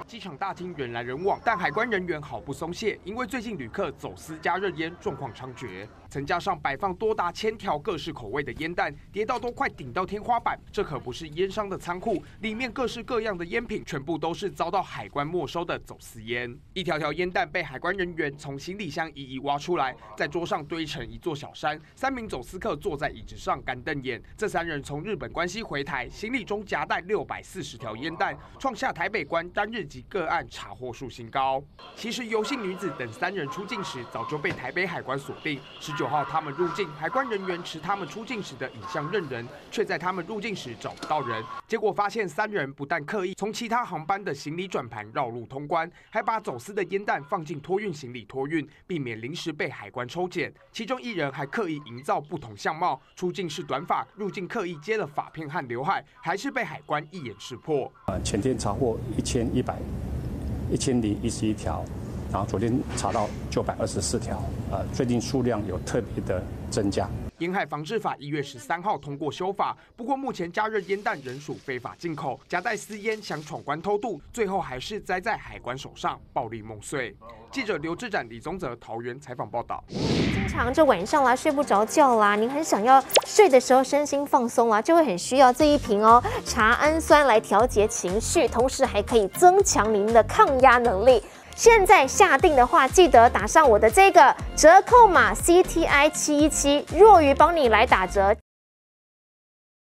机场大厅人来人往，但海关人员毫不松懈，因为最近旅客走私加热烟状况猖獗，层架上摆放多达1000条各式口味的烟弹，叠到都快顶到天花板。这可不是烟商的仓库，里面各式各样的烟品全部都是遭到海关没收的走私烟。一条条烟弹被海关人员从行李箱一一挖出来，在桌上堆成一座小山。3名走私客坐在椅子上干瞪眼。这3人从日本关西回台，行李中夹带640条烟弹，创下台北关单日及个案查获数新高。其实游姓女子等3人出境时早就被台北海关锁定。19号他们入境，海关人员持他们出境时的影像认人，却在他们入境时找不到人。结果发现3人不但刻意从其他航班的行李转盘绕路通关，还把走私的烟弹放进托运行李托运，避免临时被海关抽检。其中1人还刻意营造不同相貌，出境是短发，入境刻意接了发片和刘海，还是被海关一眼识破。 前天查获1011条，然后昨天查到924条，最近数量有特别的增加。 烟害防治法1月13号通过修法，不过目前加热烟弹仍属非法进口，夹带私烟想闯关偷渡，最后还是栽在海关手上，暴力梦碎。记者刘志展、李宗泽桃园采访报道。 经常这晚上啦睡不着觉啦，您很想要睡的时候身心放松啦，就会很需要这一瓶哦茶氨酸来调节情绪，同时还可以增强您的抗压能力。现在下定的话，记得打上我的这个折扣码 CTI717，若鱼帮你来打折。